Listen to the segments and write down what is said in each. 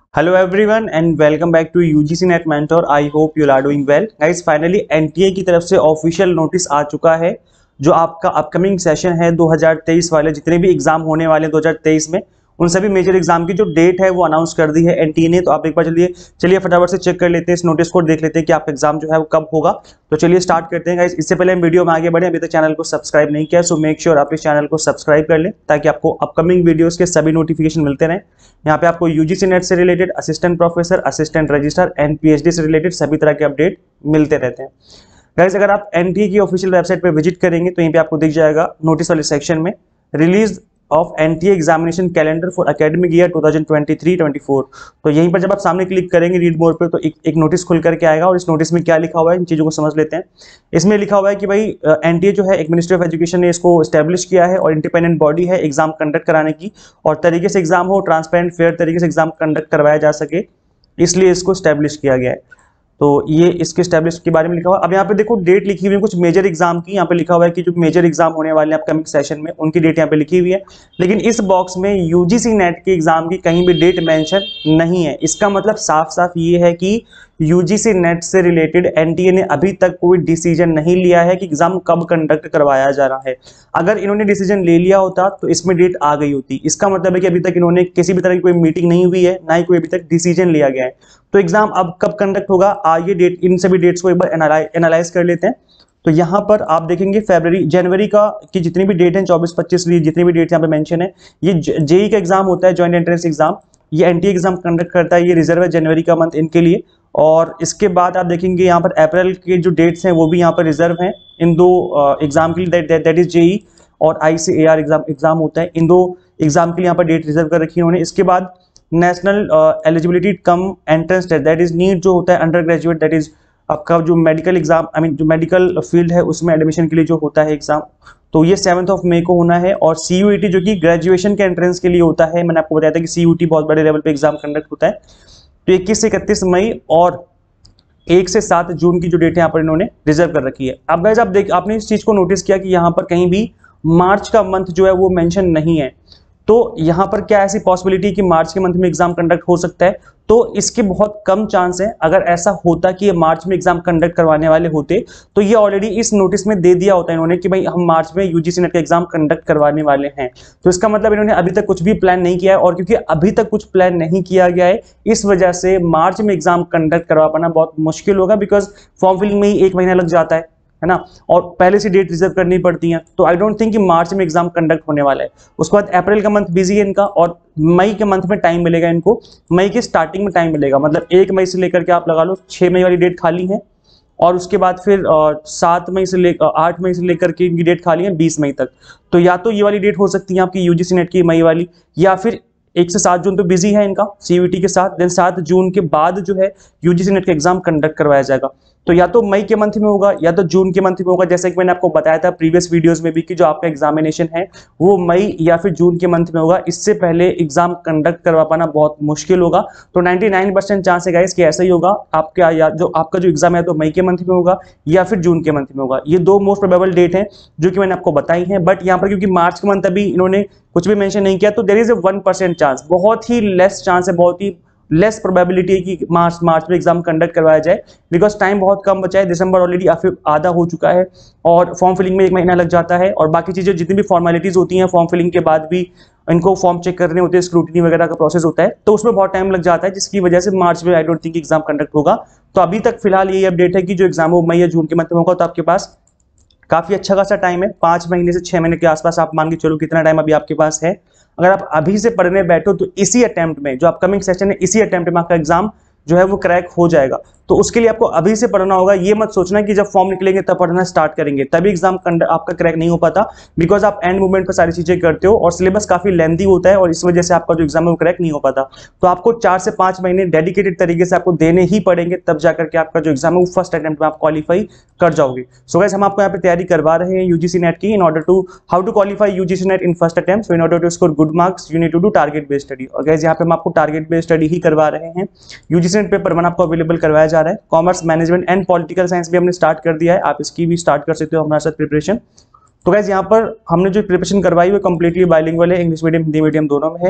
Hello everyone and welcome back to UGC Net Mentor. I hope you are doing well. Guys, finally NTA की तरफ से official notice आ चुका है जो आपका अपकमिंग सेशन है 2023 वाले जितने भी एग्जाम होने वाले हैं 2023 में उन सभी मेजर एग्जाम की जो डेट है वो अनाउंस कर दी है एनटीए ने। तो आप एक बार चलिए फटाफट से चेक कर लेते हैं, इस नोटिस को देख लेते हैं कि आपका एग्जाम जो है वो कब होगा। तो चलिए स्टार्ट करते हैं गाइस। इससे पहले हम वीडियो में आगे बढ़े, अभी तक चैनल को सब्सक्राइब नहीं किया सो मेक श्योर आप इस चैनल को सब्सक्राइब कर लें ताकि आपको अपकमिंग वीडियोस के सभी नोटिफिकेशन मिलते रहें। यहाँ पे आपको यूजीसी नेट से related, assistant professor, assistant registrar and PhD से रिलेटेड सभी तरह के अपडेट मिलते रहते हैं। गाइस, अगर आप एनटीए की ऑफिशियल वेबसाइट पर विजिट करेंगे तो यहीं पे आपको दिख जाएगा नोटिस वाले सेक्शन में release of NTA examination calendar for academic year 2023-24। तो यहीं पर जब आप सामने क्लिक करेंगे रीड मोर पे तो एक नोटिस खुल करके आएगा और इस नोटिस में क्या लिखा हुआ है इन चीज़ों को समझ लेते हैं। इसमें लिखा हुआ है कि भाई एनटीए जो है एक मिनिस्ट्री ऑफ एजुकेशन ने इसको स्टैब्लिश किया है और इंडिपेंडेंट बॉडी है एग्जाम कंडक्ट कराने की, और तरीके से एग्जाम हो, ट्रांसपेरेंट फेयर तरीके से एग्जाम कंडक्ट करवाया जा सके, इसलिए इसको स्टैब्लिश किया गया है। तो ये इसके स्टैब्लिश के बारे में लिखा हुआ है। अब यहाँ पे देखो डेट लिखी हुई है कुछ मेजर एग्जाम की, यहाँ पे लिखा हुआ है कि जो मेजर एग्जाम होने वाले हैं अपकमिंग सेशन में उनकी डेट यहाँ पे लिखी हुई है, लेकिन इस बॉक्स में यूजीसी नेट के एग्जाम की कहीं भी डेट मेंशन नहीं है। इसका मतलब साफ साफ ये है कि यूजीसी नेट से रिलेटेड एनटीए ने अभी तक कोई डिसीजन नहीं लिया है कि एग्जाम कब कंडक्ट करवाया जा रहा है। अगर इन्होंने डिसीजन ले लिया होता तो इसमें डेट आ गई होती। इसका मतलब है कि अभी तक इन्होंने किसी भी तरह की कोई मीटिंग नहीं हुई है, ना ही कोई अभी तक डिसीजन लिया गया है। तो एग्जाम अब कब कंडक्ट होगा, आइए डेट इन सभी डेट्स को एक बार एनालाइज कर लेते हैं। तो यहाँ पर आप देखेंगे जनवरी का की जितनी भी डेट है 24-25 जितनी भी डेट यहाँ पे मेंशन है, ये जेई का एग्जाम होता है, ज्वाइंट एंट्रेंस एग्जाम, ये एनटीए एग्जाम कंडक्ट करता है, ये रिजर्व है जनवरी का मंथ इनके लिए। और इसके बाद आप देखेंगे यहाँ पर अप्रैल के जो डेट्स हैं वो भी यहाँ पर रिजर्व हैं इन दो एग्जाम के लिए, दैट इज जेई और आईसीएआर एग्जाम होता है। इन दो एग्जाम के लिए यहाँ पर डेट रिजर्व कर रखी है इन्होंने। इसके बाद national eligibility cum entrance test that is NEET जो होता है अंडर ग्रेजुएट, दैट इज आपका जो मेडिकल एग्जाम जो मेडिकल फील्ड है उसमें एडमिशन के लिए जो होता है एग्जाम, तो ये 7 मई को होना है। और सीयूईटी जो कि ग्रेजुएशन के एंट्रेंस के लिए होता है, मैंने आपको बताया था कि सीयूईटी बहुत बड़े लेवल पे एग्जाम कंडक्ट होता है, तो 21 से 31 मई और 1 से 7 जून की जो डेट है यहाँ पर इन्होंने रिजर्व कर रखी है। अब गाइस आपने इस चीज को नोटिस किया कि यहाँ पर कहीं भी मार्च का मंथ जो है वो मेंशन नहीं है। तो यहाँ पर क्या ऐसी पॉसिबिलिटी कि मार्च के मंथ में एग्जाम कंडक्ट हो सकता है, तो इसके बहुत कम चांस है। अगर ऐसा होता कि ये मार्च में एग्जाम कंडक्ट करवाने वाले होते तो ये ऑलरेडी इस नोटिस में दे दिया होता इन्होंने कि भाई हम मार्च में यूजीसी नेट का एग्जाम कंडक्ट करवाने वाले हैं। तो इसका मतलब इन्होंने अभी तक कुछ भी प्लान नहीं किया है, और क्योंकि अभी तक कुछ प्लान नहीं किया गया है इस वजह से मार्च में एग्जाम कंडक्ट करवा पाना बहुत मुश्किल होगा, बिकॉज फॉर्म फिलिंग में ही 1 महीना लग जाता है ना, और पहले से डेट रिजर्व करनी पड़ती है। तो आई डोंट थिंक कि मार्च में एग्जाम कंडक्ट होने वाला है। उसके बाद अप्रैल का मंथ बिजी है इनका, और मई के मंथ में टाइम मिलेगा इनको, मई के स्टार्टिंग में टाइम मिलेगा, मतलब 1 मई से लेकर के आप लगा लो 6 मई वाली डेट खाली है, और उसके बाद फिर 7 मई से लेकर 8 मई से लेकर के इनकी डेट खाली है 20 मई तक। तो या तो ये वाली डेट हो सकती है आपकी यूजीसी नेट की मई वाली, या फिर 1 से 7 जून तो बिजी है इनका सीयूईटी के साथ, देन 7 जून के बाद जो है यूजीसी नेट का एग्जाम कंडक्ट करवाया जाएगा। तो या तो मई के मंथ में होगा या तो जून के मंथ में होगा, जैसे कि मैंने आपको बताया था प्रीवियस वीडियोस में भी कि जो आपका एग्जामिनेशन है वो मई या फिर जून के मंथ में होगा। इससे पहले एग्जाम कंडक्ट करवा पाना बहुत मुश्किल होगा। तो 99% चांस है गाइस कि ऐसा ही होगा, आपका या जो आपका जो एग्जाम है तो मई के मंथ में होगा या फिर जून के मंथ में होगा। ये दो मोस्ट प्रोबेबल डेट है जो कि मैंने आपको बताई है। बट यहाँ पर क्योंकि मार्च के मंथ अभी इन्होंने कुछ भी मेंशन नहीं किया, तो देयर इज ए 1% चांस, बहुत ही लेस चांस है, बहुत ही लेस प्रोबेबिलिटी है कि मार्च में एग्जाम कंडक्ट करवाया जाए, बिकॉज टाइम बहुत कम बचा है। दिसंबर ऑलरेडी आधा हो चुका है और फॉर्म फिलिंग में 1 महीना लग जाता है, और बाकी चीजें जितनी भी फॉर्मेलिटीज होती हैं फॉर्म फिलिंग के बाद भी इनको फॉर्म चेक करने होते हैं, स्क्रूटनी वगैरह का प्रोसेस होता है, तो उसमें बहुत टाइम लग जाता है, जिसकी वजह से मार्च में I don't think exam conduct होगा। तो अभी तक फिलहाल यही अपडेट है कि जो एग्जाम हो मई या जून के मंथ में होगा। तो आपके पास काफी अच्छा खासा टाइम है, 5 महीने से 6 महीने के आसपास आप मान के चलो कितना टाइम अभी आपके पास है। अगर आप अभी से पढ़ने बैठो तो इसी अटेम्प्ट में, जो अपकमिंग सेशन है इसी अटेम्प्ट में आपका एग्जाम जो है वो क्रैक हो जाएगा। तो उसके लिए आपको अभी से पढ़ना होगा। ये मत सोचना कि जब फॉर्म निकलेंगे तब पढ़ना स्टार्ट करेंगे, तभी एग्जाम आपका क्रैक नहीं हो पाता, बिकॉज आप एंड मोमेंट पर सारी चीजें करते हो और सिलेबस काफी लेंथी होता है, और इस वजह से आपका जो एग्जाम है वो क्रैक नहीं हो पाता। तो आपको 4 से 5 महीने डेडिकेटेड तरीके से आपको देने ही पड़ेंगे, तब जाकर के आपका जो एग्जाम है वो फर्स्ट अटेम्प्ट में आप क्वालिफाई कर जाओगे। सो गाइस, हम आपको यहाँ पे तैयारी करवा रहे हैं यूजीसी नेट की, in order to how to qualify UGC NET in first attempt. So in order to score good marks you need to do target based study. और गाइस, यहाँ पे हम आपको टारगेट बेस्ड स्टडी ही करवा रहे हैं। UGC net paper 1 आपको available करवाया जा रहा है। Commerce, management and political science भी हमने स्टार्ट कर दिया है, आप इसकी भी स्टार्ट कर सकते हो हमारे साथ प्रिपरेशन। तो गाइस, यहाँ पर हमने जो प्रिपरेशन करवाई वो कम्प्लीटली बाइलिंगुअल है, इंग्लिश मीडियम हिंदी मीडियम दोनों में है।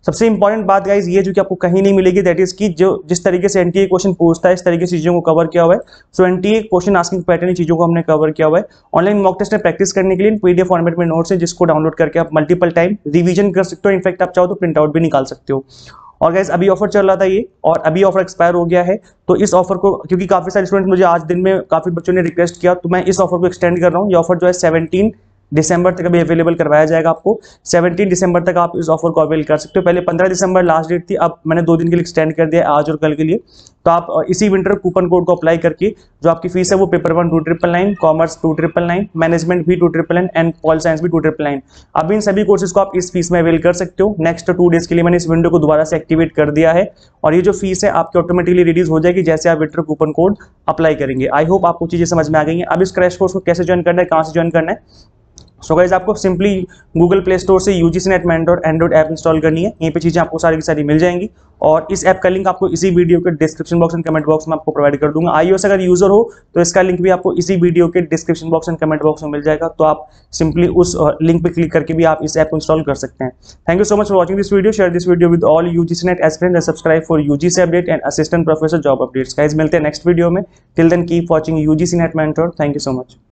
सबसे इंपॉर्टेंट बात गाइज ये जो कि आपको कहीं नहीं मिलेगी, दैट इज कि जो जिस तरीके से एनटीए क्वेश्चन पूछता है इस तरीके से चीजों को कवर किया हुआ है। So NTA question asking pattern चीजों को हमने कवर किया हुआ है। ऑनलाइन मॉक टेस्ट में प्रैक्टिस करने के लिए पीडीएफ फॉर्मेट में नोट्स है, जिसको डाउनलोड करके आप मल्टीपल टाइम रिवीजन कर सकते हो। इनफैक्ट आप चाहो तो प्रिंट आउट भी निकाल सकते हो। और गाइज अभी ऑफर चल रहा था ये, और अभी ऑफर एक्सपायर हो गया है। तो इस ऑफर को, क्योंकि काफी सारे स्टूडेंट मुझे आज दिन में काफी बच्चों ने रिक्वेस्ट किया, तो मैं इस ऑफर को एक्सटेंड कर रहा हूँ। ये ऑफर जो है 17 दिसंबर तक अभी अवेलेबल करवाया जाएगा आपको। 17 दिसंबर तक आप इस ऑफर को अवेल कर सकते हो। पहले 15 दिसंबर लास्ट डेट थी, अब मैंने 2 दिन के लिए एक्सटेंड कर दिया आज और कल के लिए। तो आप इसी विंटर कूपन कोड को अप्लाई करके जो आपकी फीस है वो पेपर 1 2999, कॉमर्स 2999, मैनेजमेंट भी 2999 एंड पॉल साइंस भी 2999। अब इन सभी कोर्सेज को आप इस फीस में अवेल कर सकते हो। नेक्स्ट 2 डेज के लिए मैंने इस विंडो को दोबारा से एक्टिवेट कर दिया है, और ये जो फीस है आपकी ऑटोमेटिकली रिड्यूस हो जाएगी जैसे आप विंटर कूपन कोड अप्लाई करेंगे। आई होप आपको चीजें समझ में आ गई हैं। अब इस क्रैश कोर्स को कैसे ज्वाइन करना है, कहाँ से ज्वाइन करना है। सो गाइज आपको सिंपली गूगल प्ले स्टोर से UGC NET mentor Android app install करनी है। यहीं पे चीजें आपको सारी की सारी मिल जाएंगी, और इस ऐप का लिंक आपको इसी वीडियो के description box and comment box में आपको प्रोवाइड कर दूंगा। आईओएस अगर यूजर हो तो इसका लिंक भी आपको इसी वीडियो के description box and comment box में मिल जाएगा। तो आप सिंपली उस लिंक पे क्लिक करके भी आप इस ऐप को इंस्टॉल कर सकते हैं। Thank you so much for watching this video. Share this video with all UGC NET aspirants and subscribe for UGC update and assistant professor job updates. Guys मिलते हैं नेक्स्ट वीडियो में। Till then keep watching UGC NET mentor. Thank you so much.